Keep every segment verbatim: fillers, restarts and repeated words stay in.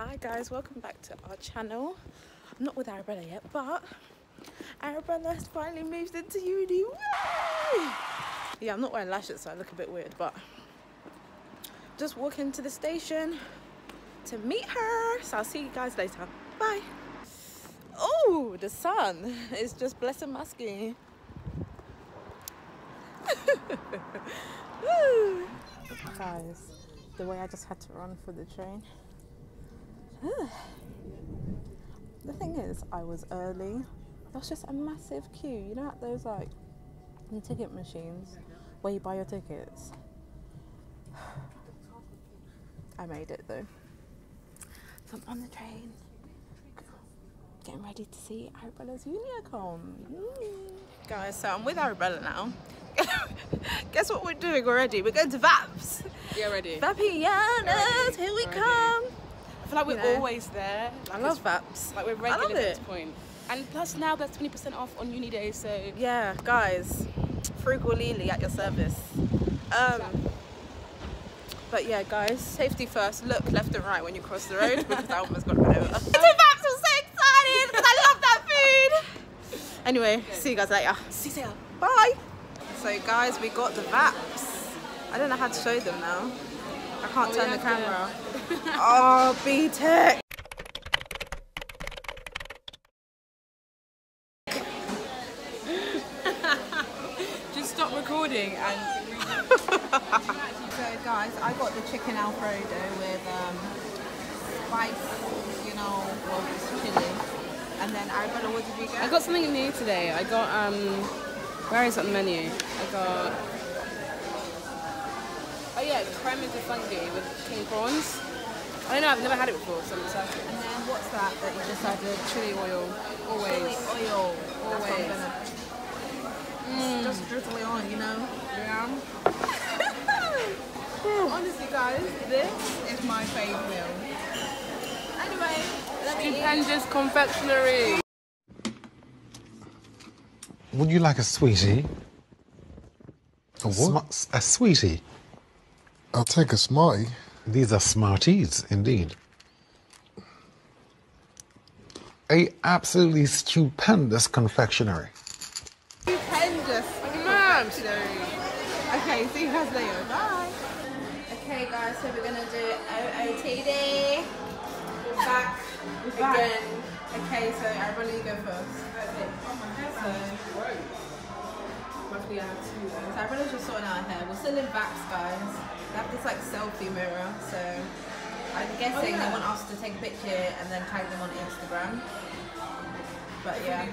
Hi guys, welcome back to our channel. I'm not with Arabella yet, but Arabella has finally moved into uni. Woo! Yeah, I'm not wearing lashes, so I look a bit weird, but just walking to the station to meet her. So I'll see you guys later. Bye. Oh, the sun is just blessing my skin. Guys, the way I just had to run for the train. The thing is, I was early. There was just a massive queue. You know, at those like the ticket machines where you buy your tickets. I made it though. So I'm on the train, getting ready to see Arabella's unicorn. Mm. Guys, so I'm with Arabella now. Guess what we're doing already? We're going to Vaps. Yeah, ready. Vapianas, here we Ready. come. I feel like we're You know, always there. Like I love Vaps. Like we're I love regulars at it. this point. And plus now there's twenty percent off on uni day, so Yeah, guys, Frugal Lily at your service. Um, but yeah, guys, safety first. Look left and right when you cross the road because I almost got run over. It's a Vaps! I'm so excited because I love that food. Anyway, see you guys later. see you later. Bye. So guys, we got the Vaps. I don't know how to show them now. I can't Oh, turn yeah, the camera. Oh, B-Tech. Just stop recording and So guys, I got the chicken Alfredo with um, spice, you know, well, it's chili. And then Arabella, what did you get? I got something new today. I got um where is it on the menu? I got oh yeah, creme de fungi with king prawns. I don't know, I've never had it before, so I'm excited. And then what's that that you decided? Chili oil, always. Chili oil. Always. Mm. Just drizzle it on, you know? Yeah. Honestly guys, this is my favourite meal. Anyway, let me Stupendous confectionery. Would you like a sweetie? A what? Sm- a sweetie. I'll take a Smartie. These are Smarties, indeed. A absolutely stupendous confectionery. Stupendous. Man. Okay, see you guys later. Bye. Okay guys, so we're gonna do O O T D. We're back again. Okay, so everybody you go first. Okay. So, roughly I have two though. So everybody's just sorting out her hair. We're still in Vaps, guys. They have this like selfie mirror, so I'm guessing they want us to take a picture and then tag them on Instagram. But yeah.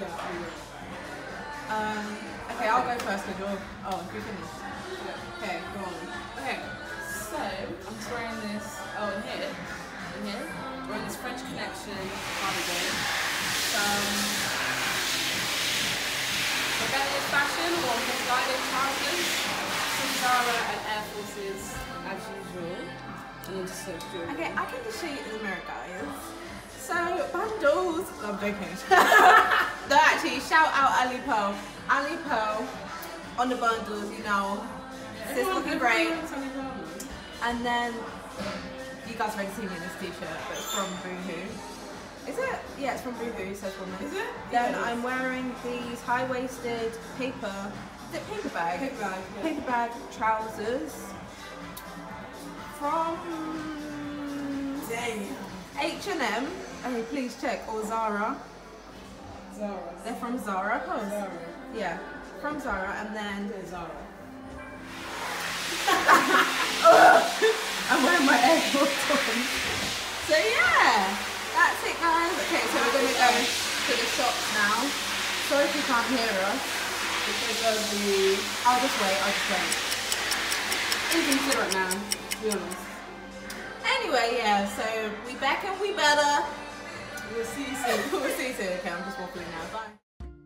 Um, okay, I'll go first because you're. Oh, you finished. Okay, go on. Okay, so I'm just wearing this. Oh, in here, in here, wearing this French Connection cardigan. Some rebellious fashion or misguided trousers. Some Zara and Air Forces as usual. And then just sort of doing. Okay, I can just show you in the mirror, guys. So, bundles. No, I'm joking. No, actually, shout out Ali Pearl. Ali Pearl on the bundles, you know. It's looking great. And then, you guys already seen me in this t-shirt, but it's from Boohoo. Is it? Yeah, it's from Boohoo, it says woman. Is it? Then yeah, I'm wearing these high-waisted paper, is it paper bag? Paper bag, yeah. Paper bag trousers from H and M. Okay, please check. Or Zara. Zara. They're from Zara. Oh, Zara. yeah, from Zara. And then Yeah, Zara. I'm wearing my Air Force Ones. So yeah, that's it, guys. Okay, so we're gonna go to the shops now. Sorry if you can't hear us. Because of the. I'll just wait. I'll just wait. Inconsiderate now, to be honest. Anyway, yeah. So we back and we better. We'll see you soon. We'll see you soon. Okay, I'm just walking now. Bye.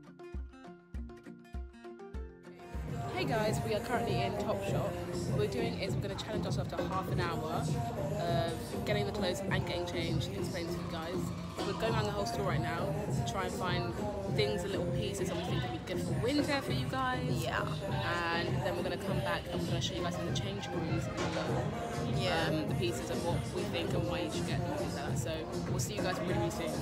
Hey guys, we are currently in Topshop. What we're doing is we're going to challenge ourselves to half an hour of getting the clothes and getting changed, explain to you guys. We're going around the whole store right now to try and find things and little pieces that we think would be good for winter for you guys. Yeah. And then we're going to come back and we're going to show you guys in the change rooms yeah. um, the pieces of what we think and why you should get them, things like that. So we'll see you guys really, really soon.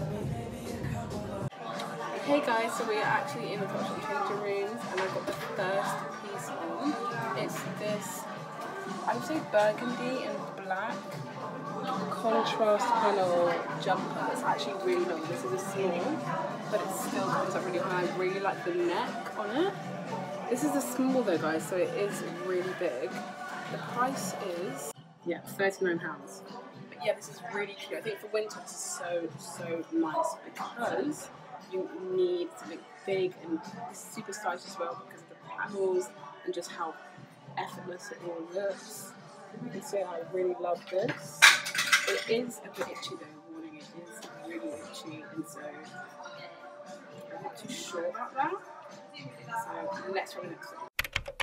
Hey guys, so we are actually in the Topshop changing rooms, and I've got the first piece on. It's this, I would say burgundy and black contrast panel jumper. It's actually really long. This is a small, but it still comes up really high. I really like the neck on it. This is a small though, guys, so it is really big. The price is, yeah, thirty-nine pounds. But yeah, this is really cute. I think for winter this is so, so nice because you need something big, and it's super stylish as well because of the panels and just how effortless it all looks. You can see I really love this. It is a bit itchy though, warning, it is really itchy, and so I'm not too sure about that. So let's try the next one.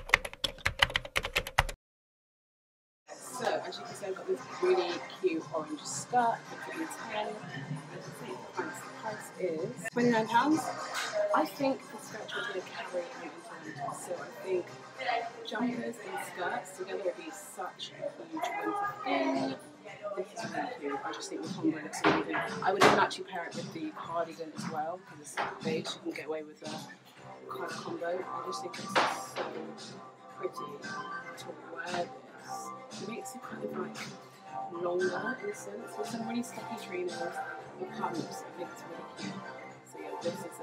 So as you can see, I've got this really cute orange skirt, it's ten. The price is twenty-nine pounds. I think the skirt was going to carry out into winter, so I think jumpers and skirts together would be such a huge winter thing. This is really cute. I just think the combo looks amazing. I would even actually pair it with the cardigan as well because it's beige. You can get away with a kind of combo. I just think it's so pretty to wear this. It makes it kind of like longer in a sense. With some really sticky trainers or pumps, I think it's really cute. So yeah, this is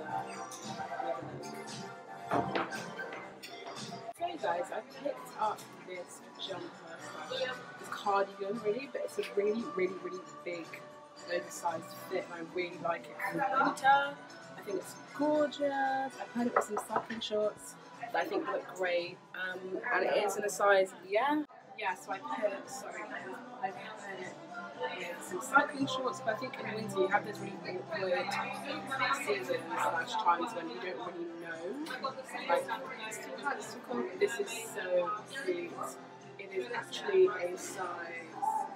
a another look. So guys, I picked up this jumper slash this cardigan really, but it's a really, really, really big oversized fit, and I really like it for winter. I think it's gorgeous. I've paired it with some cycling shorts that I think look great, um, and it is in a size, yeah, yeah. So I paired it. Sorry, I paired it with some cycling shorts, but I think in winter you have those really awkward seasons slash times when you don't really know. Like, it's too hard, it's too cold. This is so cute. It is actually a size.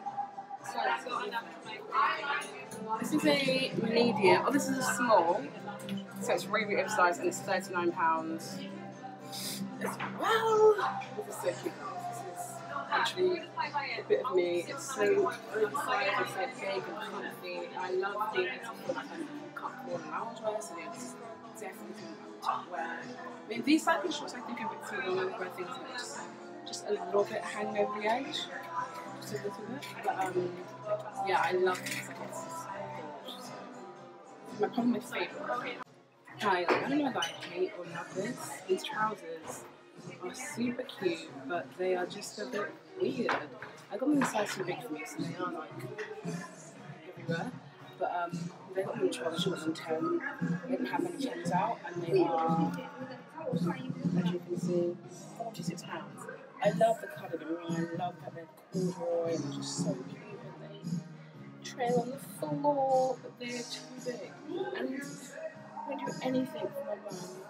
This is a medium. Oh, this is a small. So it's really, really oversized, and it's thirty-nine pounds as well. This is so cute. This is actually a bit of me. It's so oversized, it's so big and comfy. I love being able to put like a comfortable loungewear, so it's definitely something I would wear. I mean, these cycling shorts I think are a bit too long, where things are just, just a little bit hang over the edge. Just a little bit. But um, yeah, I love these. Like, it's gorgeous. My probably my favourite. Hi, like, I don't know if I hate or love this. These trousers are super cute, but they are just a bit weird. I got them in a size too big for me, so they are like everywhere. But um, they got them in twelve shorts and ten. They didn't have any tens out, and they are, as you can see, forty-six pounds. I love the colour of them. I love that they're corduroy and they're just so cute, and they trail on the floor, but they're too big. And I don't do anything for my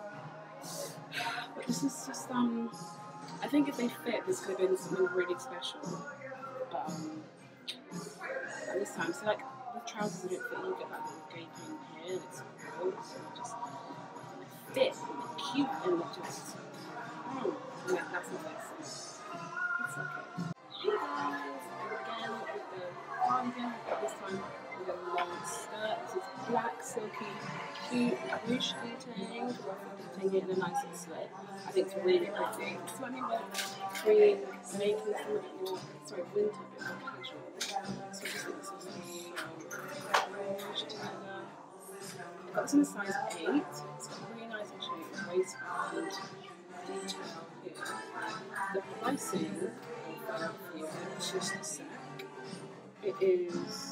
bum. But this is just, um, I think if they fit, this could have been something really special. But, um, at this time, so like, the trousers don't fit, you get that little gaping here, and it's gross, and it just fit, and they're cute, and they're just, oh, and that, that's not nice. It's okay. Hey guys, again with the cardigan, but this time with a long skirt. This is black, silky, cute, ruche detailing, ruffling it in a nice little slit. I think it's really pretty. Just let me wear cream, making some of your, sorry, winter a bit more casual. So I just think this is really ruche together. I've got this in a size eight. It's got a really nice shape, waistband, detail here. The pricing of here is just a sec. It is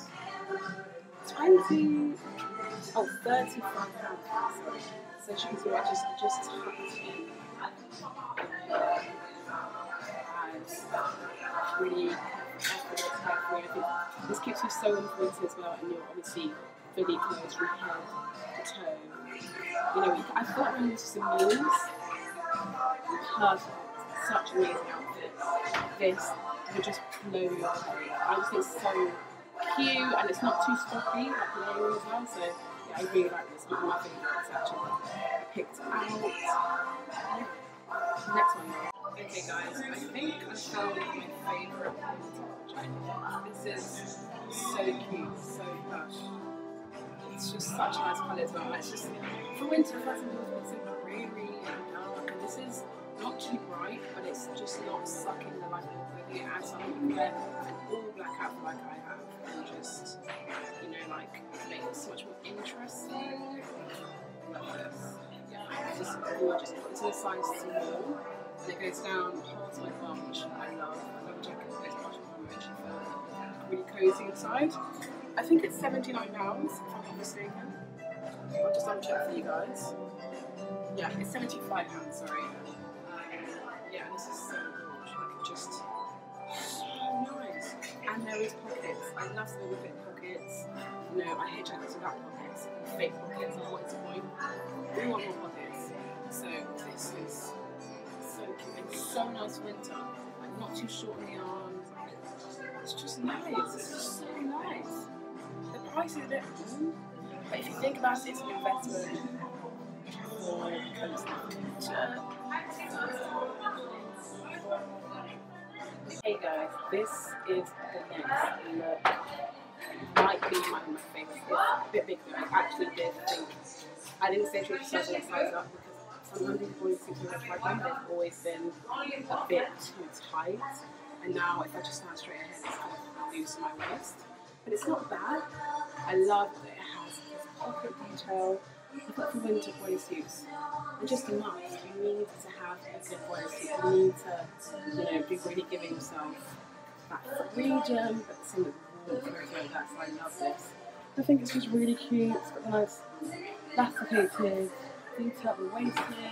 twenty, oh, thirty-five pounds. Sorry. So as you can see, I just just tucked in. And really effortless, carefree. I think this keeps you so influenced as well, and you're obviously fully clothed from head to toe. You know, I thought wearing this to some news. Perfect. Such amazing outfits. This would just blow you away. I just think it's so cute, and it's not too stuffy, like the layering as well. So yeah, I really like this. One of my favourites actually. I picked out. Next one. Okay guys, I think I found my favourite top. This is so cute. So plush. It's just such a nice colour as well. It's just for winter, first of all, it's really, really dark. And this is not too bright, but it's just not sucking the light with you. And some people wear an all black outfit like I have, and just, you know, like make it so much more interesting. Like this. Yeah, it's just gorgeous. It's in a size small, and it goes down past my bum, which I love. I love a jacket that goes past my bum, which you feel really cozy inside. I think it's seventy-nine pounds, if I'm not mistaken. I'll just double check for you guys. Yeah, it's seventy-five pounds, sorry. Yeah, this is so gorgeous. Like, just so nice. And there is pockets. I love something with big pockets. You know, I hate jackets without pockets. Fake pockets, and what is the point? We want more pockets. So this is so cute and so nice winter. Like, not too short on the arms. It's just nice. It's just so nice. The price is a bit, mm, but if you think about it, it's an investment for clothes in the future. Hey guys, this is the next look. Might be my, my favourite. It's a bit big though. I actually did think, I didn't say to it size size up because sometimes these bodysuits when I tried them, they've always been a bit too tight. And now if I just stand straight ahead, it's kind of loose in my waist. But it's not bad. I love that it has this pocket detail. I've got the winter bodysuits. They're just a must. You need to have a good bodysuit. You need to, you know, be really giving yourself that freedom, but something warm and everything like that. So I love this. I think it's just really cute. It's got the nice elasticated detail at the waist here.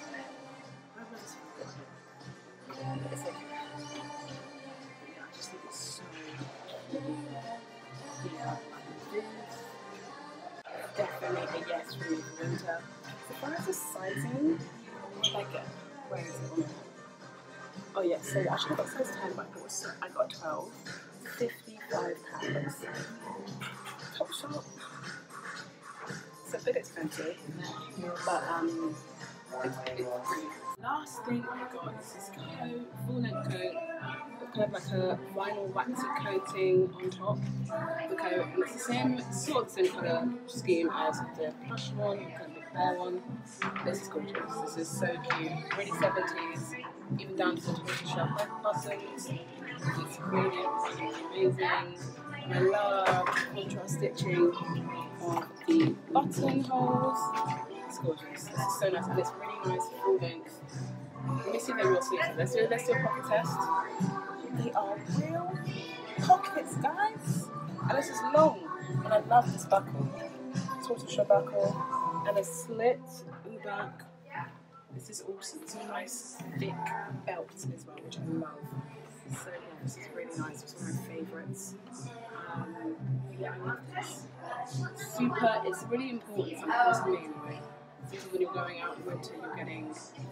It's like, yeah, I just think it's so cute. Yeah, like this. Definitely a yes for me for winter. So far as the sizing, like it. Where is it? Oh yeah, so I should have got size ten, but I got, I got twelve. fifty-five pounds. Top shop. It's a bit expensive, but um, it's, it's free. Last thing I got is this coat, full length coat. Kind of like a vinyl waxy coating on top of the coat, and it's the same, sort of the same colour scheme as the plush one, kind of the bear one. This is gorgeous. This is so cute, really seventies, even down to the tortoiseshell buttons. It's really, really amazing. And I love contrast stitching on the buttonholes. It's gorgeous. This is so nice, and it's really nice full length. Let me see if they're real sleeves. Let's do, let's do a pocket test. They are real pockets, guys. And this is long. And I love this buckle. Tortoiseshell buckle. And a slit in the back. This is awesome. It's a nice thick belt as well, which I love. So yeah, this is really nice. It's one of my favourites. Um, yeah, I love this. Super, it's really important sometimes to me anyway. Because when you're going out in winter, you're getting,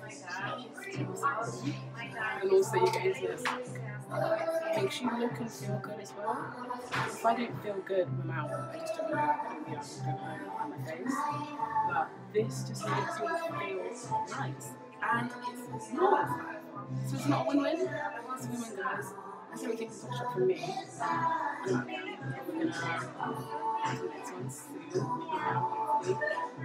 and also you get into this, makes you look and feel good as well. If I don't feel good when I'm out, I just don't look good. I don't go home on my face. But this just makes me feel nice, and it's not. So it's not a win-win. It's a win-win, guys. That's everything to touch up from me. And we're gonna do the next one soon.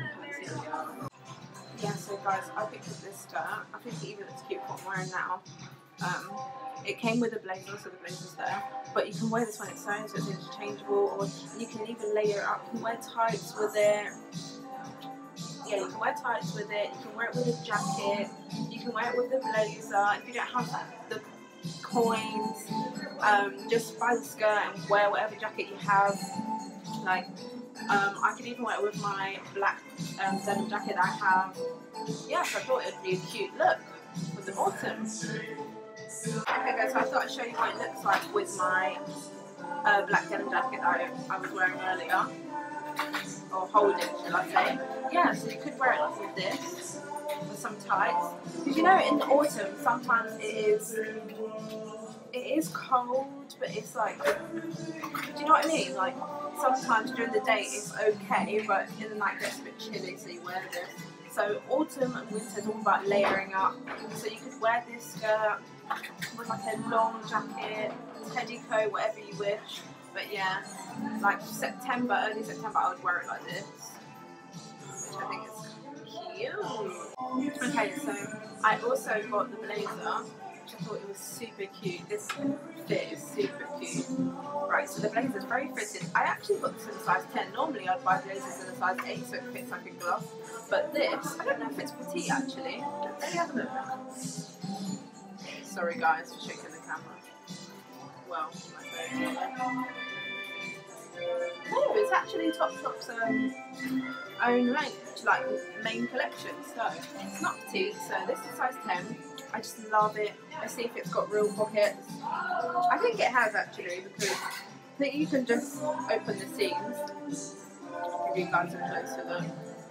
Yeah, so guys, I picked up this skirt. I think it even looks cute what I'm wearing now. Um, it came with a blazer, so the blazer's there. But you can wear this when it's sewn, so it's interchangeable, or you can even layer it up. You can wear tights with it. Yeah, you can wear tights with it. You can wear it with a jacket. You can wear it with the blazer. If you don't have the coins, um, just buy the skirt and wear whatever jacket you have. Like, um, I could even wear it with my black um, denim jacket that I have. Yes, I thought it would be a cute look for the autumn. Okay guys, so I thought I'd show you what it looks like with my uh, black denim jacket that I, I was wearing earlier. Or holding, should I say. Yeah, so you could wear it like with this, with some tights. Because you know, in the autumn, sometimes it is, it is cold, but it's like, do you know what I mean? Like, sometimes during the day it's okay, but in the night it gets a bit chilly, so you wear this. So autumn and winter is all about layering up. So you could wear this skirt with like a long jacket, teddy coat, whatever you wish. But yeah, like September, early September, I would wear it like this, which I think is cute. Okay, so I also got the blazer, which I thought it was super cute. This fit is super cute. Right, so the blazer is very fitted. I actually got this in a size ten. Normally I'd buy blazers in a size eight so it fits like a glove. But this, I don't know if it's petite actually. Let me have a look. Sorry guys for shaking the camera. Well, my phone. Oh, it's actually Topshop's um, own range, like main collection. So it's not petite, so this is size ten. I just love it. Let's see if it's got real pockets. I think it has actually, because I think you can just open the seams. Give you guys a closer look.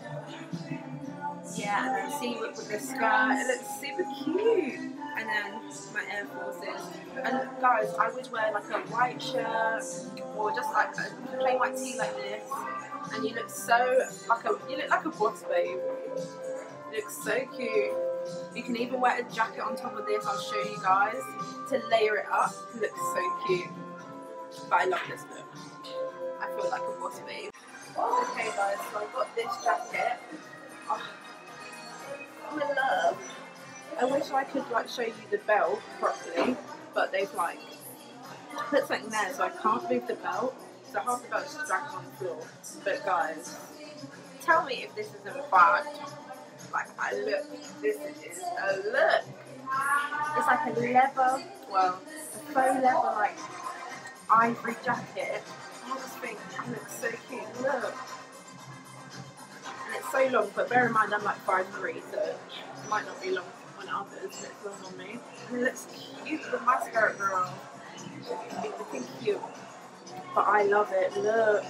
Yeah, and then see with, with the skirt, it looks super cute. And then my Air Forces. And guys, I would wear like a white shirt or just like a plain white tee like this. And you look so like a you look like a boss babe. You look so cute. You can even wear a jacket on top of this. I'll show you guys to layer it up. It looks so cute. But I love this look. I feel like a boss babe. Okay guys, so I got this jacket. Oh, I'm in love. I wish I could like show you the belt properly, but they've like put something there so I can't move the belt. So half the belt is just dragging on the floor. But guys, tell me if this isn't bad. Like I look, this is a look. It's like a leather, well, a faux leather like ivory jacket. I just think it looks so cute. Look. And it's so long, but bear in mind I'm like five three, so it might not be long on others, and it's long on me. And it looks cute with my skirt, girl. It's looking cute. But I love it. Look.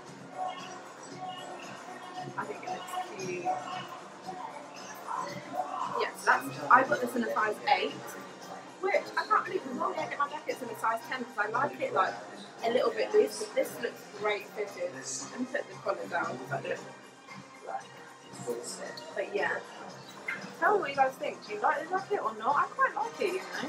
I think it looks cute. Yes, that's. I got this in a size eight, which I can't believe normally I get my jackets in a size ten because I like it like a little bit loose. But this looks great fitted. And put the collar down because I don't like. But yeah. Tell me what you guys think. Do you like the jacket or not? I quite like it, you know.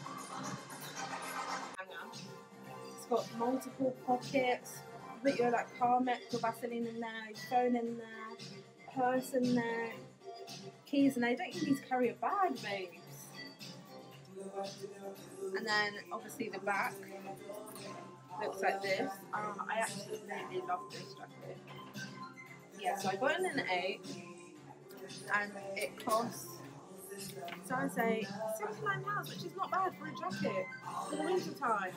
It's got multiple pockets. Put your like Carmex or Vaseline in there, your phone in there, purse in there, keys in there. You don't even need to carry a bag, babes. And then obviously the back looks like this. Oh, I absolutely love this jacket. Yeah, so I got it in an eight. And it costs, so I say, seventy-nine pounds, which is not bad for a jacket for the winter time.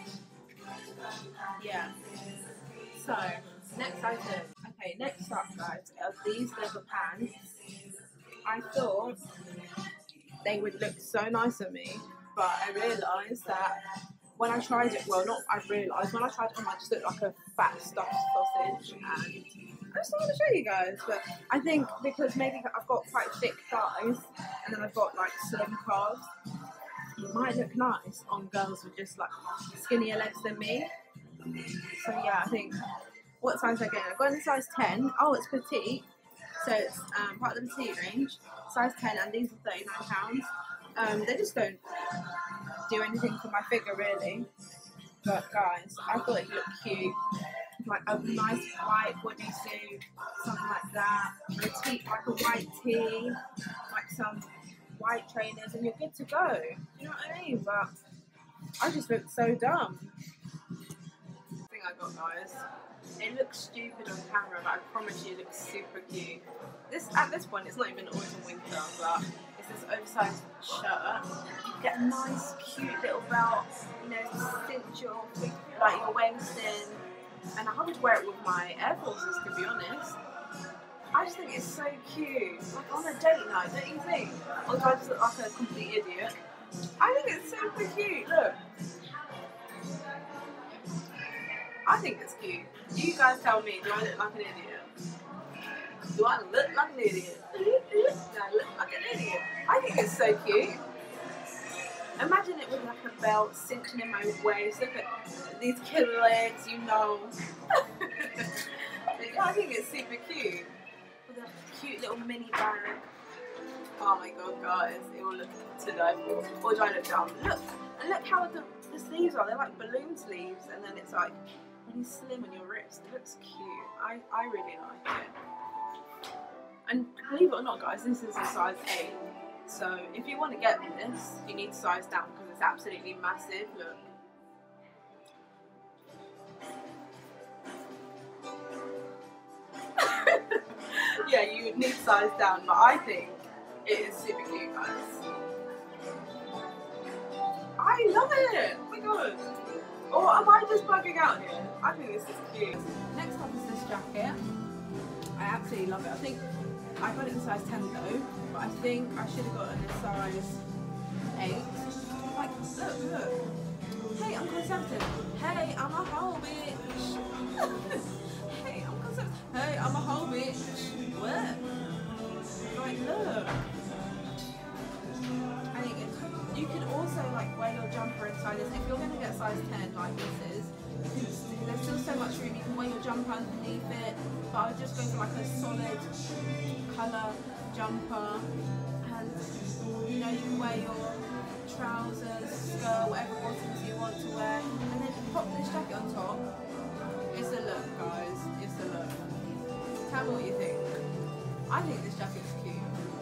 Yeah. So, next item. Okay, next up, guys, are these leather pants. I thought they would look so nice on me, but I realised that when I tried it, well, not I realised, when I tried it on, I just looked like a fat stuffed sausage, and I just wanted to show you guys, but I think because maybe I've got quite thick thighs and then I've got like slim calves, it might look nice on girls with just like skinnier legs than me. So yeah, I think, what size am I getting? I've got in size ten. Oh, it's petite, so it's um, part of the petite range, size ten, and these are thirty-nine pounds. Um, they just don't do anything for my figure really, but guys, I thought it looked cute. Like a nice white bodysuit, something like that, a tee, like a white tee, like some white trainers, and you're good to go. You know what I mean? But I just look so dumb. The thing I got, guys, it looks stupid on camera, but I promise you, it looks super cute. This at this point, it's not even autumn winter, but it's this oversized shirt. You get a nice, cute little belt, you know, cinch your like your waist in. And I would wear it with my Air Forces, to be honest. I just think it's so cute. Like on a date night, don't you think? Or do I just look like a complete idiot? I think it's super cute, look. I think it's cute. You guys tell me, do I look like an idiot? Do I look like an idiot? Do I look like an idiot? I think it's so cute. Imagine it with like a belt cinching in my waist. Look at these killer legs, you know. I think it's super cute. With a cute little mini bag. Oh my god, guys, it will look to die for. Or do I look dumb? Look, and look how the the sleeves are, they're like balloon sleeves, and then it's like really slim on your wrist. It looks cute. I, I really like it. And believe it or not, guys, this is a size eight. So if you want to get this, you need to size down because it's absolutely massive. Look. Yeah, you would need size down, but I think it is super cute, guys. I love it! Oh my god! Or am I just bugging out here? I think this is cute. Next up is this jacket. I absolutely love it. I think I got it in size ten though, but I think I should have gotten a size eight. Like, look, look. Hey, I'm conservative. Hey, I'm a whole bitch. Hey, I'm conservative. Hey, I'm a whole bitch. What? Like, look. I think it's, you can also like wear your jumper inside this. If you're going to get size ten like this is, there's still so much room. You can wear your jumper underneath it, but I would just go for like a solid colour jumper, and you know, you can wear your trousers, skirt, whatever bottoms you want to wear, and then pop this jacket on top. It's a look, guys. It's a look. Tell me what you think. I think this jacket's cute.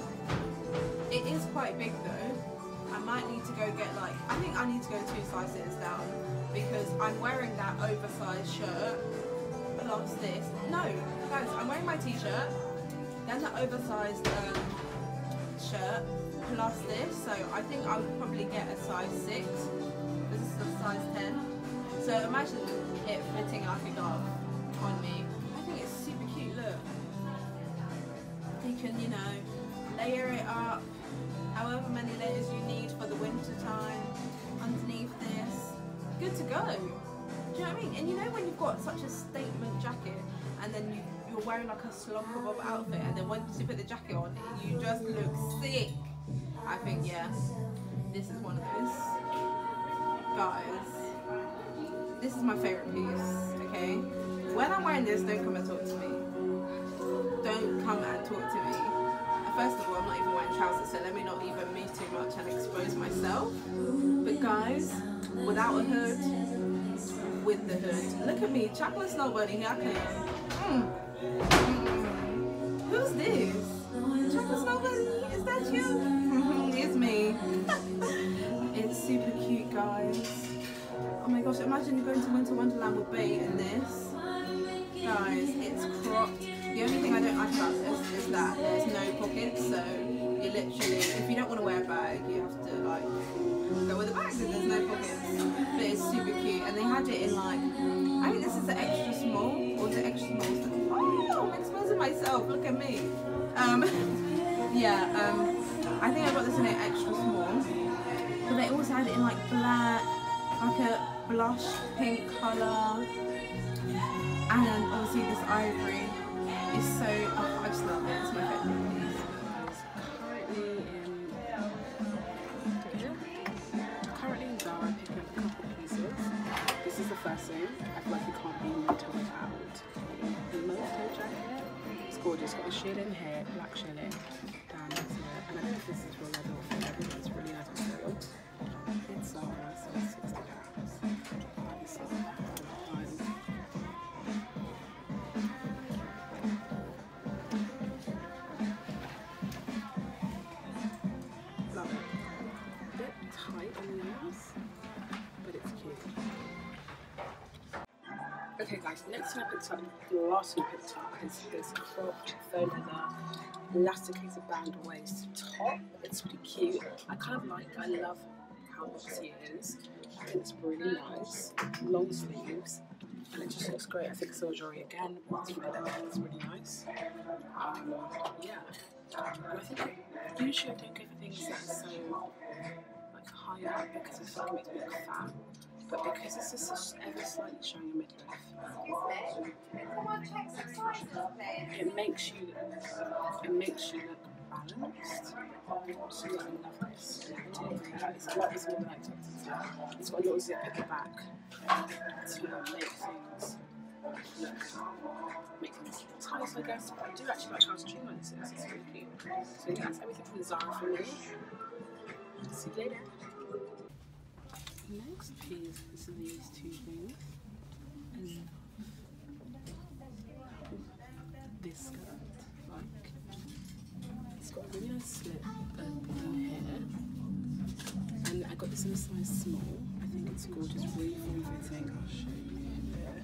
It is quite big though. I might need to go get like, I think I need to go two sizes down because I'm wearing that oversized shirt plus this. No, guys, I'm wearing my t-shirt, then the oversized um, shirt plus this. So I think I would probably get a size six. This is a size ten. So imagine it fitting like a glove on me. I think it's super cute, look. You can, you know, layer it up however many layers you need for the winter time underneath this. Good to go. Do you know what I mean? And you know when you've got such a statement jacket and then you, you're wearing like a slobber bob outfit and then once you put the jacket on, you just look sick. I think, yeah, this is one of those. Guys, this is my favourite piece, okay? When I'm wearing this, don't come and talk to me. Don't come and talk to me. First of all, I'm not even wearing trousers, so let me not even move too much and expose myself. But guys, without a hood, with the hood. Look at me, chocolate snow bunny, here I come. Mm. Mm. Who's this? Chocolate snow bunny, is that you? It's me. It's super cute, guys. Oh my gosh, imagine you're going to Winter Wonderland with bait in this. Guys, it's cropped. The only thing I don't like about this is that there's no pockets, so you literally, if you don't want to wear a bag, you have to like go with a bag because there's no pockets. But it's super cute, and they had it in like, I think this is the extra small, or the extra small. Oh, I'm exposing myself, look at me. Um, yeah, um, I think I got this in an extra small, but they also had it in like black, like a blush pink colour, and obviously this ivory. Is so, oh, I just love it, it's my favourite piece. Currently in, currently in Zara picking up a couple of pieces. This is the first thing, I feel like you can't be until it's out. The Moto jacket, it's gorgeous, got the shilling here, black shilling down next to it. And I don't know if this is real leather or fake leather, but it's really nice material. It's Zara, so it's sixty pounds. Uh, this is Okay guys, the next thing I picked up, the last thing I picked up is this cropped faux leather elasticated band waist top. It's really cute. I kind of like, I love how boxy it is. I think it's really nice. Long sleeves, and it just looks great. I think silver jewelry again, but it's really, it's really nice. Um, yeah, and I think I, usually I don't go for things that are so like high up because I feel like it makes me look fat. But because this is just ever slightly showing your midriff, it makes you it makes you look balanced. So I love this. It's got like this more like it's got a little zip at the back to make things look make things tight, I guess. But I do actually like how streamlined this is. It's really cute. So yeah, that's everything from Zara for me. See you later. Next piece is these two things. And this skirt, like, it's got a really nice slip in here. And I got this in a size small. I think it's gorgeous, really form fitting. I'll show you there.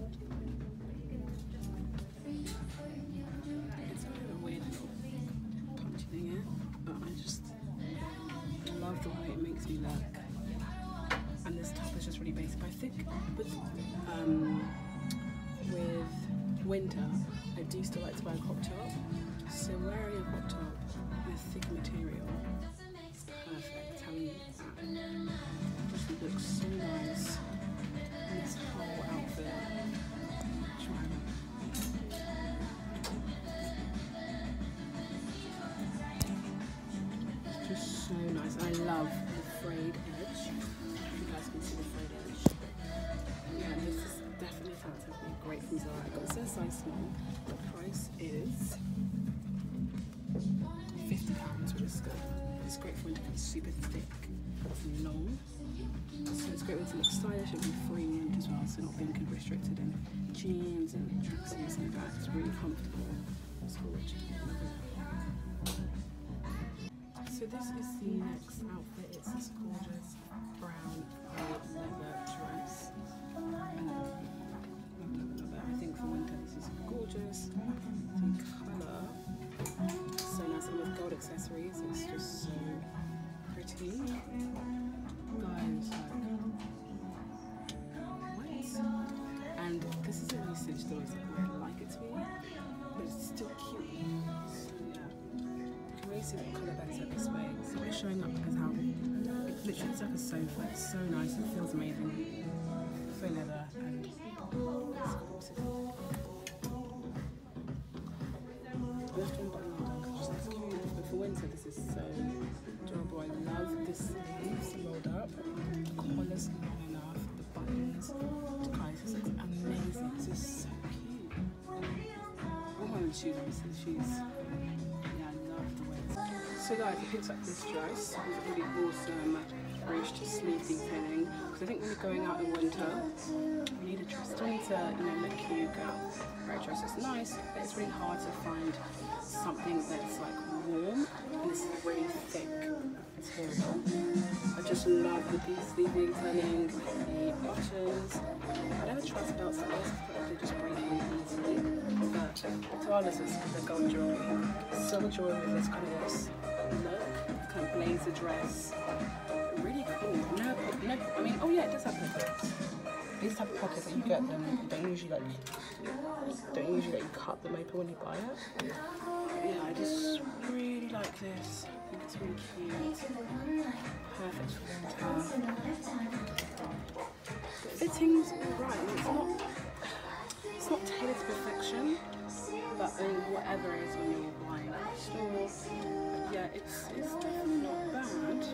It's got a weird little punchy thing here, but I just love the way it makes me look. And this top is just really basic. But I think with um, with winter, I do still like to wear a crop top. So wearing a crop top with thick material is perfect. Telling you that. It looks so nice in this whole outfit. Try it. It's just so nice. I love the frayed edge. You guys can see the frayed edge. Yeah, this is definitely sounds like a great from Zara. I got this in a size small. The price is fifty pounds for this skirt. It's great for winter because it's super thick and long. So it's great way to look stylish and be free in winter as well, so not being kind of restricted in jeans and tracksuits like that. It's really comfortable. It's gorgeous. So this is the next outfit. It's this gorgeous brown leather dress. Um, I think for winter this is gorgeous. The colour, so nice, and with gold accessories, it's just so pretty. Guys, what? And this is a really cinched the way I like it to be, but it's still cute. So yeah, you can really see the colour better this way. So it's showing up as how it literally looks like a sofa. It's so nice. It feels amazing. Faux leather and it's gorgeous. I left one button undone because it's cute, but for winter this is so adorable. I love this sleeves rolled up, the collar's long enough, the buttons, guys, this looks amazing. This is so cute. I'm wearing the shoes, obviously the shoes. Yeah, I love the way it's. So guys, I picked up this dress with a really awesome ruched sleeve detailing because I think when you're going out in winter, you need a dress. You need to, you know, look cute, go out. Right, dress is nice, but it's really hard to find something that's like warm, and this is really thick material. I just love the piece sleeve detailing, the buttons. I never trust belts like this because they just break really easily. But regardless, it's the gold jewelry. Silver jewelry with this kind of this look, kind of blazer dress. Really cool. No, no, I mean, oh yeah, it does have pockets. These type of pockets that you get them don't usually like don't usually let you cut them open when you buy it. Yeah, I just really like this. I think it's really cute. Perfect for winter. The fitting's alright. It's not it's not tailored to perfection, but I mean, whatever it is when you're buying at the store, yeah, it's it's definitely not bad.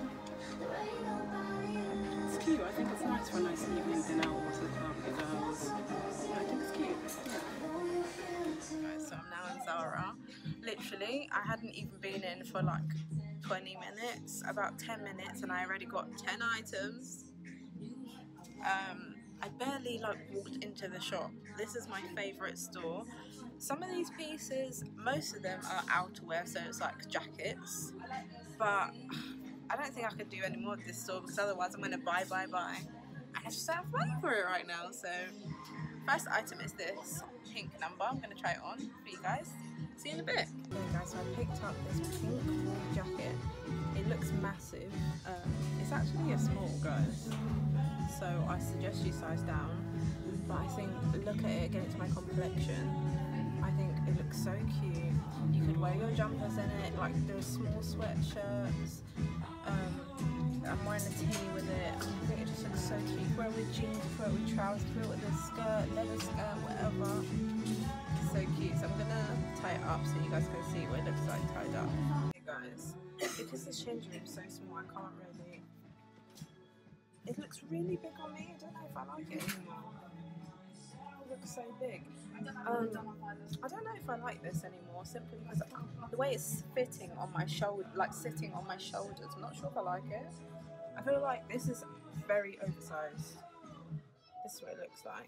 It's cute. I think it's nice for a nice evening dinner or to the club with the girls. Yeah, I think it's cute. Right, so I'm now in Zara. Literally, I hadn't even been in for like twenty minutes, about ten minutes, and I already got ten items. Um, I barely like walked into the shop. This is my favourite store. Some of these pieces, most of them are outerwear, so it's like jackets, but I don't think I could do any more of this store because otherwise I'm going to buy, buy, buy. And I just don't have money for it right now. So first item is this pink number. I'm going to try it on for you guys. See you in a bit. Okay guys, so I picked up this pink jacket. It looks massive. Um, it's actually a small, guys. So I suggest you size down. But I think, look at it against my complexion. I think it looks so cute. You could wear your jumpers in it, like those small sweatshirts. Um, I'm wearing a tee with it. I think it just looks so cute. Wear it with jeans, wear it with trousers, wear it with a skirt, leather skirt, whatever. It's so cute. So I'm gonna tie it up so you guys can see what it looks like tied up. Hey guys, because this change room is so small, I can't really. It looks really big on me. I don't know if I like it anymore. It looks so big. Um, I don't know if I like this anymore, simply because the way it's fitting on my shoulder, like sitting on my shoulders, I'm not sure if I like it. I feel like this is very oversized. This is what it looks like.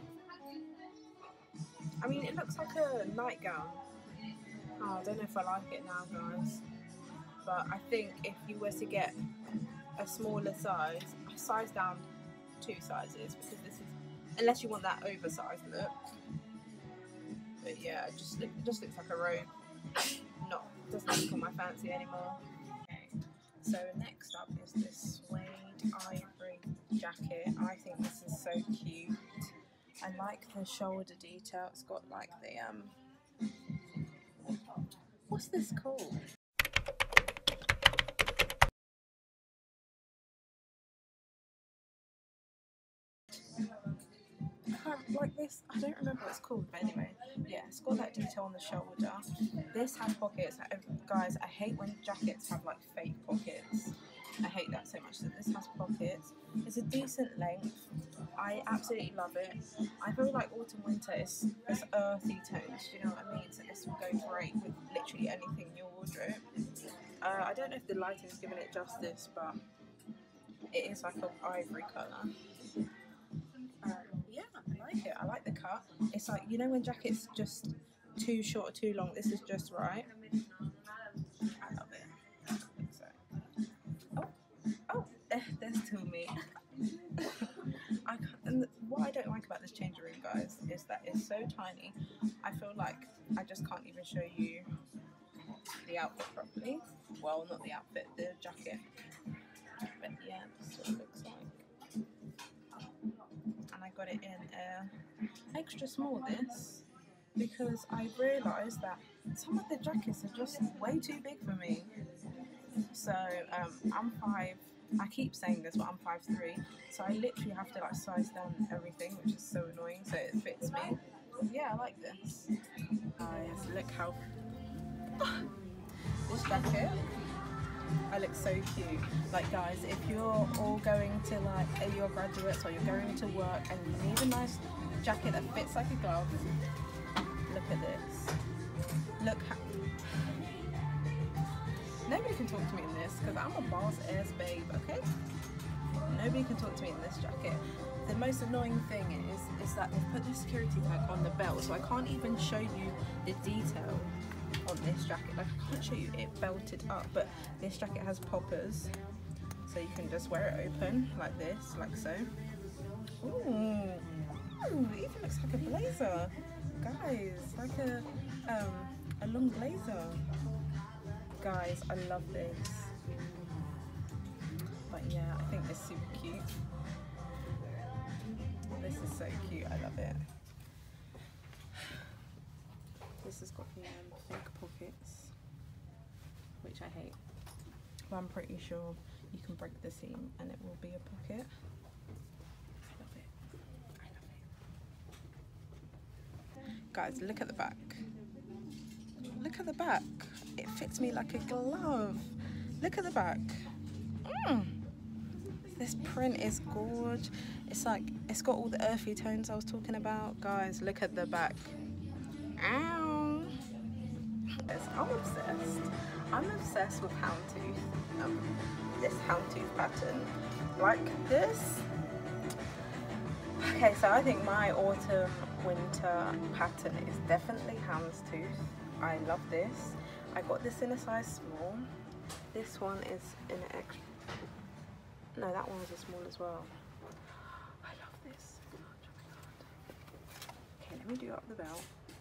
I mean, it looks like a nightgown. Oh, I don't know if I like it now, guys. But I think if you were to get a smaller size, size down two sizes, because this is, unless you want that oversized look. But yeah, it just, it just looks like a robe. Not, doesn't tickle my fancy anymore. Okay, so next up is this suede ivory jacket. I think this is so cute. I like the shoulder detail. It's got like the um what's this called? Like this, I don't remember what it's called, but anyway, yeah, it's got that detail on the shoulder. This has pockets. Guys, I hate when jackets have like fake pockets. I hate that so much. So this has pockets. It's a decent length. I absolutely love it. I feel like autumn winter is it's earthy tones. Do you know what I mean? So this will go great with literally anything in your wardrobe. Uh, I don't know if the lighting is giving it justice, but it is like an ivory colour. Um, yeah, I like it. I like the cut. It's like, you know when jackets just too short or too long, this is just right. I love it. So. Oh, oh, there's still me. I can't, and what I don't like about this changing room, guys, is that it's so tiny. I feel like I just can't even show you the outfit properly. Well, not the outfit, the jacket. But yeah, this is what it looks like. And I got it in uh, extra small this because I realised that some of the jackets are just way too big for me. So um, I'm five, I keep saying this, but I'm five three, so I literally have to like size down everything, which is so annoying, so it fits me. Yeah, I like this. Guys, look how this jacket, I look so cute. Like guys, if you're all going to like, you're graduates or you're going to work and you need a nice jacket that fits like a glove, look at this. Look how, nobody can talk to me in this because I'm a boss ass babe, okay? Nobody can talk to me in this jacket. The most annoying thing is, is that they've put the security tag on the belt, so I can't even show you the detail on this jacket. Like I can't show you it belted up, but this jacket has poppers, so you can just wear it open like this, like so. Ooh, Ooh it even looks like a blazer, guys, like a um a long blazer. Guys, I love this. But yeah, I think this is super cute. This is so cute, I love it. This has got the um, fake pockets, which I hate. But I'm pretty sure you can break the seam and it will be a pocket. I love it. I love it. Guys, look at the back. Look at the back. It fits me like a glove. Look at the back. Mm. This print is gorgeous. It's like, it's got all the earthy tones I was talking about. Guys, look at the back. Ow. I'm obsessed. I'm obsessed with houndtooth. Um, this houndtooth pattern. Like this. Okay, so I think my autumn winter pattern is definitely houndstooth. I love this. I got this in a size small. This one is in an extra. No, that one was a small as well. I love this. Oh my god. Okay, let me do up the belt.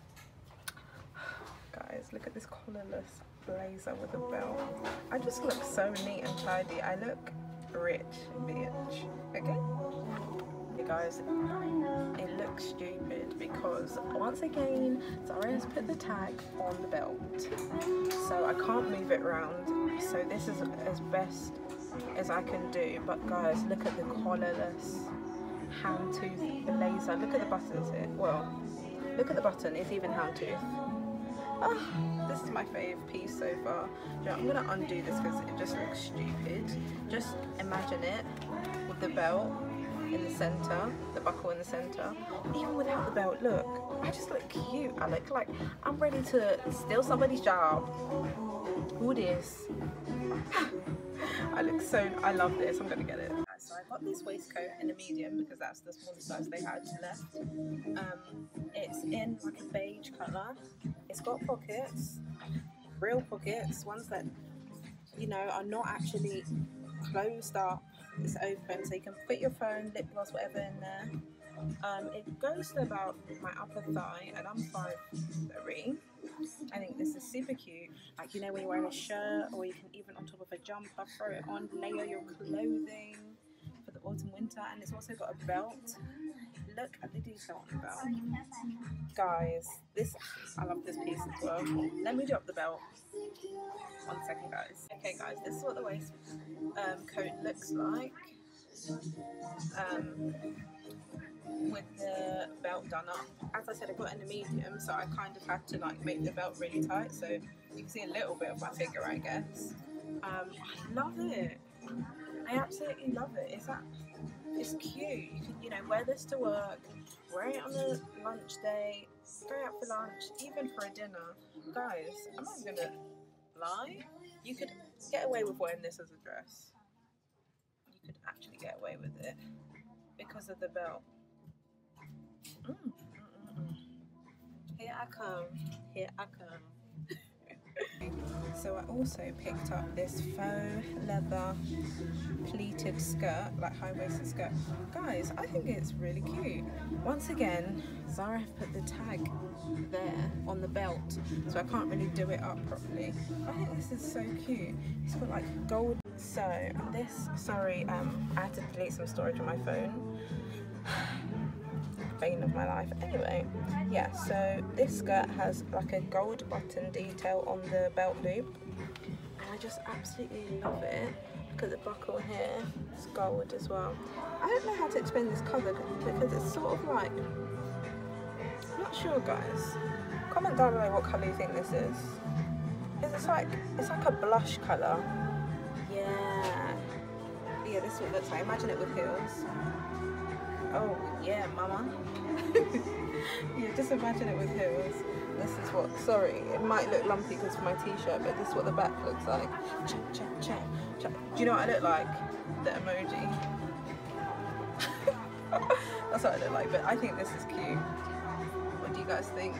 Guys, look at this collarless blazer with a belt. I just look so neat and tidy. I look rich, bitch. Okay? Hey guys, it looks stupid because once again, Zara has put the tag on the belt, so I can't move it around. So this is as best as I can do. But guys, look at the collarless houndtooth blazer. Look at the buttons here. Well, look at the button. It's even houndtooth. Oh, this is my fave piece so far. You know, I'm gonna undo this because it just looks stupid. Just imagine it with the belt in the center, the buckle in the center. Even without the belt, look, I just look cute. I look like I'm ready to steal somebody's job. Who this? I look so, I love this. I'm gonna get it. So I got this waistcoat in a medium because that's the smallest size they had left. Um, it's in like a beige colour. It's got pockets, real pockets, ones that, you know, are not actually closed up. It's open, so you can put your phone, lip gloss, whatever in there. Um, it goes to about my upper thigh, and I'm five three. I think this is super cute. Like, you know, when you're wearing a shirt, or you can even on top of a jumper, throw it on, layer your clothing for the autumn winter. And it's also got a belt. Look at the detail on the belt, guys. This, I love this piece as well. Let me drop the belt. One second, guys. Okay, guys, this is what the waist um, coat looks like. Um, with the belt done up. As I said, I got it in a medium, so I kind of had to like make the belt really tight, so you can see a little bit of my figure, I guess. Um, I love it. I absolutely love it. It's that, it's cute. You can, you know, wear this to work, wear it on a lunch day, go out for lunch, even for a dinner. Guys, I'm not gonna lie. You could get away with wearing this as a dress. You could actually get away with it because of the belt. Mm, mm, mm, mm. Here I come, here I come. So I also picked up this faux leather pleated skirt, like high-waisted skirt. Guys, I think it's really cute. Once again, Zara have put the tag there on the belt, so I can't really do it up properly. I think this is so cute. It's got like gold. So, and this, sorry, um, I had to delete some storage on my phone. Bane of my life. Anyway, yeah, so this skirt has like a gold button detail on the belt loop, and I just absolutely love it. Look at the buckle here, it's gold as well. I don't know how to explain this colour because it's sort of like, I'm not sure, guys. Comment down below what colour you think this is. It's like, it's like a blush colour. Yeah, yeah, this is what it looks like. Imagine it with heels. Oh, yeah, mama. Yeah, just imagine it with heels. This is what, sorry, it might look lumpy because of my t-shirt, but this is what the back looks like. Check, check, check, check. Do you know what I look like? The emoji. That's what I look like, but I think this is cute. What do you guys think?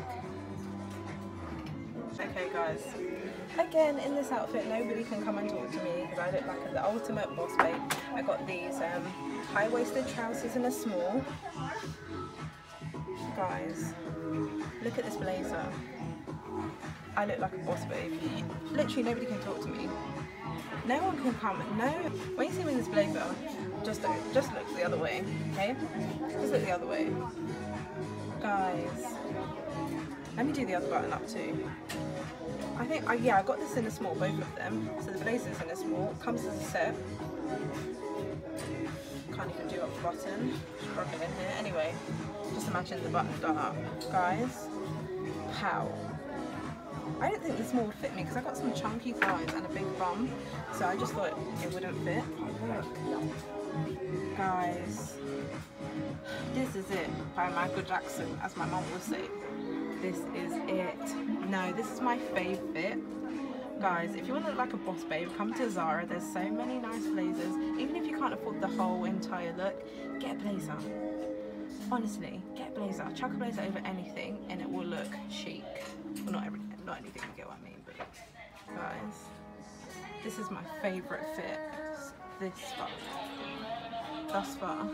Okay, guys. Again, in this outfit, nobody can come and talk to me because I look like the ultimate boss babe. I got these um, high-waisted trousers in a small. Guys, look at this blazer. I look like a boss babe. Literally, nobody can talk to me. No one can come. No, when you see me in this blazer, just look, just look the other way, okay? Just look the other way. Guys, let me do the other button up too. I think, I, yeah, I got this in a small, both of them. So the blazer's in a small, comes as a set. Can't even do up the button, just rub it in here. Anyway, just imagine the button done up. Guys, pow. I didn't think the small would fit me because I got some chunky thighs and a big bum. So I just thought it wouldn't fit. Look. Guys, this is it by Michael Jackson, as my mom would say. This is it. No, this is my fave fit. Guys, if you want to look like a boss babe, come to Zara. There's so many nice blazers. Even if you can't afford the whole entire look, get a blazer. Honestly, get a blazer. Chuck a blazer over anything and it will look chic. Well, not everything, not anything, you get what I mean, but guys, this is my favourite fit this far. Thus far.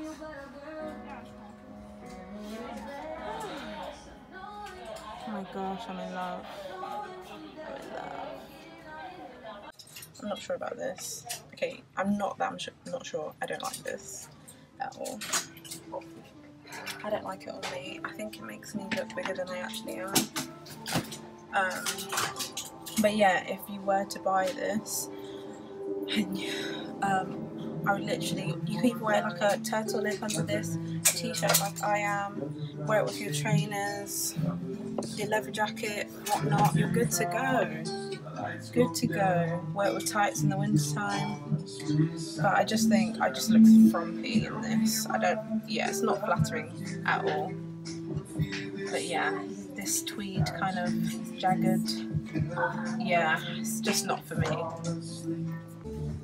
Oh my gosh, I'm in love. I'm in love. I'm not sure about this. Okay, I'm not that I'm sure, not sure. I don't like this at all. I don't like it on me. I think it makes me look bigger than I actually am. Um, but yeah, if you were to buy this, and um, I would literally, you could even wear like a turtleneck under this, a t-shirt like I am, wear it with your trainers, your leather jacket, whatnot, you're good to go. Good to go. Wear it with tights in the winter time. But I just think I just look frumpy in this. I don't, yeah, it's not flattering at all. But yeah, this tweed kind of jagged, yeah, it's just not for me.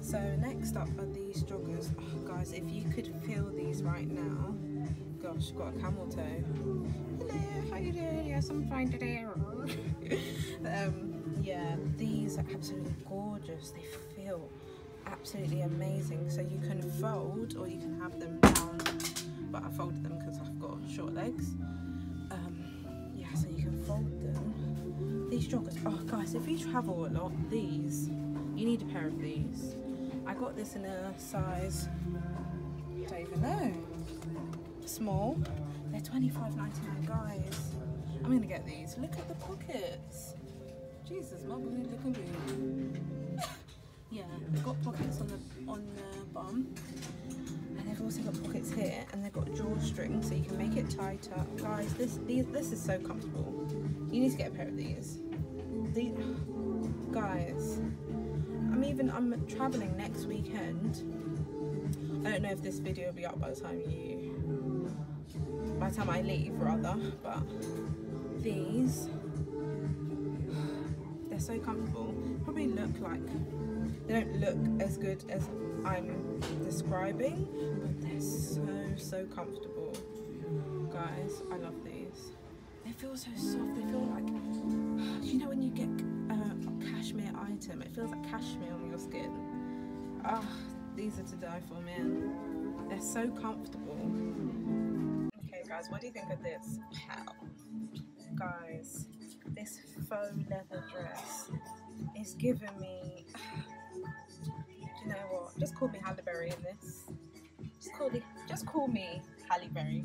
So next up are these joggers. Oh, guys, if you could feel these right now. Gosh, got a camel toe. Hello, how you doing? Yes, I'm fine today. um, yeah, these are absolutely gorgeous. They feel absolutely amazing. So you can fold or you can have them down. But I folded them because I've got short legs. Um, yeah, so you can fold them. These joggers. Oh, guys, if you travel a lot, these, you need a pair of these. I got this in a size, I don't even know, small. They're twenty-five ninety-nine, guys. I'm gonna get these. Look at the pockets. Jesus, my booty looking good. Yeah, they've got pockets on the on the bum, and they've also got pockets here, and they've got a drawstring, so you can make it tighter. Guys, this these this is so comfortable. You need to get a pair of these. These, guys. I'm even, I'm traveling next weekend. I don't know if this video will be up by the time you, by the time I leave rather, but these, they're so comfortable. Probably look like, they don't look as good as I'm describing, but they're so, so comfortable. Guys, I love these. They feel so soft, they feel like, you know when you get a cashmere item, it feels like cashmere on your skin. Ah, oh, these are to die for, man. They're so comfortable. Okay guys, what do you think of this? Wow. Guys, this faux leather dress is giving me, you know what, just call me Halle Berry in this. Just call me, just call me Halle Berry.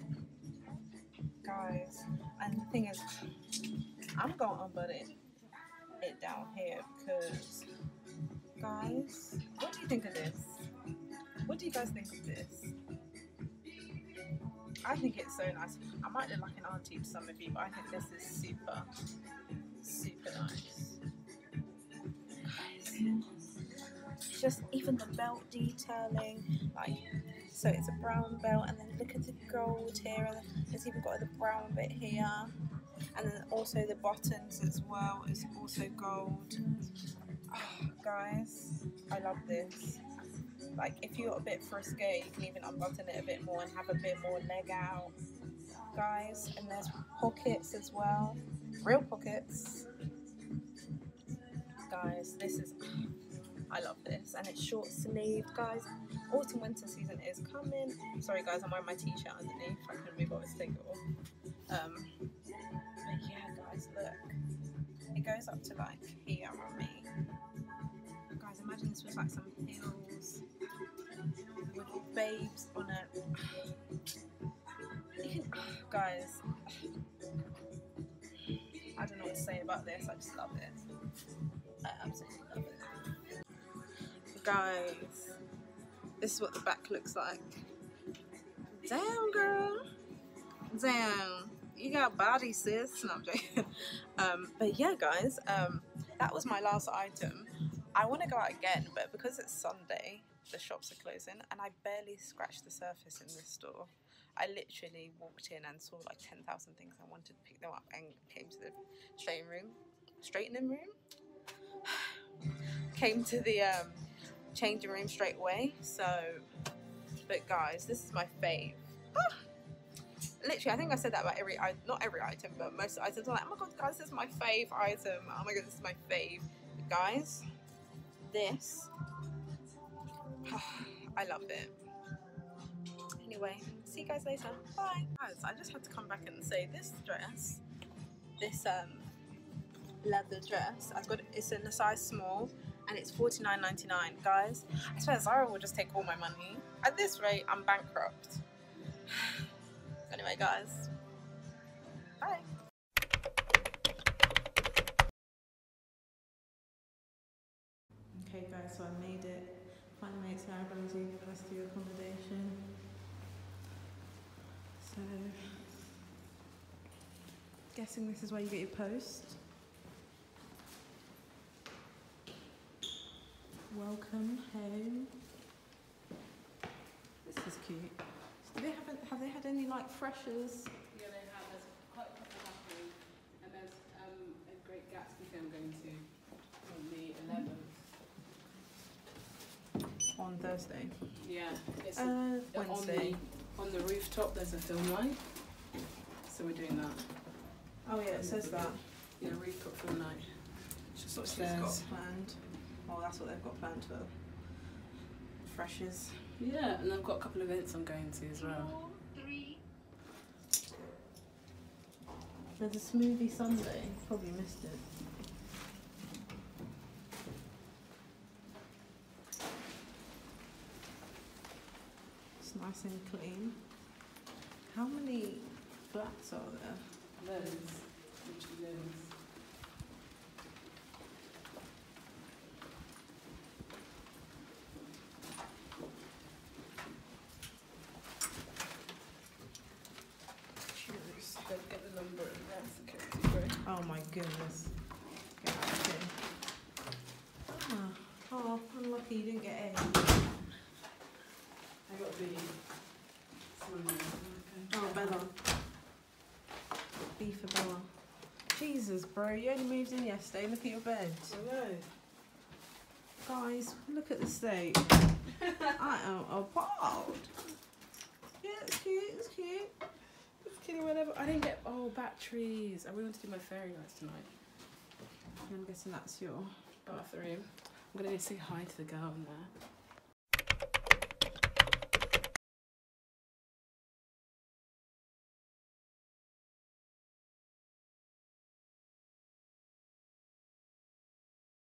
Guys, and the thing is, I'm going to unbutton it, it down here because, guys, what do you think of this? What do you guys think of this? I think it's so nice. I might look like an auntie to some of you, but I think this is super, super nice. Guys, just even the belt detailing, like, so it's a brown belt, and then look at the gold here, and it's even got the brown bit here, and then also the buttons as well is also gold. Oh, guys, I love this. Like, if you're a bit frisky, you can even unbutton it a bit more and have a bit more leg out, guys. And there's pockets as well, real pockets. Guys, this is, I love this, and it's short sleeved, guys. Autumn winter season is coming. Sorry guys, I'm wearing my t-shirt underneath. I couldn't be bothered to take it off. Um, but yeah, guys, look. It goes up to like here on me. Guys, imagine this was like some heels with babes on it. You can, guys, I don't know what to say about this. I just love it. I absolutely love it. Guys, this is what the back looks like. Damn, girl. Damn. You got body, sis. No, I'm joking. Um, but yeah, guys, um, that was my last item. I want to go out again, but because it's Sunday, the shops are closing, and I barely scratched the surface in this store. I literally walked in and saw like ten thousand things. I wanted to pick them up and came to the straightening room. Straightening room? Came to the um, changing room straight away. So, but guys, this is my fave. Ah! Literally, I think I said that about every, not every item, but most items. I'm like, oh my god, guys, this is my fave item. Oh my god, this is my fave. But guys, this, I love it. Anyway, see you guys later. Bye. Guys, I just had to come back and say this dress, this um, leather dress, I've got, it's in a size small, and it's forty-nine ninety-nine. Guys, I swear Zara will just take all my money. At this rate, I'm bankrupt. Anyway, guys, bye. Okay, guys, so I made it. Finally made it to Arabella University accommodation. So, guessing this is where you get your post. Welcome home. This is cute. Do they have, have they had any like freshers? Yeah, they have. There's quite a couple happening, and there's um, a Great Gatsby film going to on the eleventh. Thursday? Yeah, it's Uh, on Wednesday. the on the rooftop. There's a film night, so we're doing that. Oh yeah, it says that. Yeah, rooftop film night. It's just That's what she's upstairs. got planned. Oh, that's what they've got planned for freshers. Yeah, and I've got a couple of events I'm going to as well. There's a smoothie Sunday. Probably missed it. It's nice and clean. How many flats are there? Loads, literally loads. Cheers. Don't get the number in there, security bro. Oh my goodness. Get out of here. Ah, oh, unlucky you didn't get A. I got B. Oh, Bella. B for Bella. Jesus, bro, you only moved in yesterday. Look at your bed. I know. Guys, look at the state. I am appalled. Yeah, it's cute, it's cute. Just kidding, whatever. I didn't get, oh, batteries. I really want to do my fairy lights tonight. I'm guessing that's your Bathroom. I'm going to go say hi to the girl in there.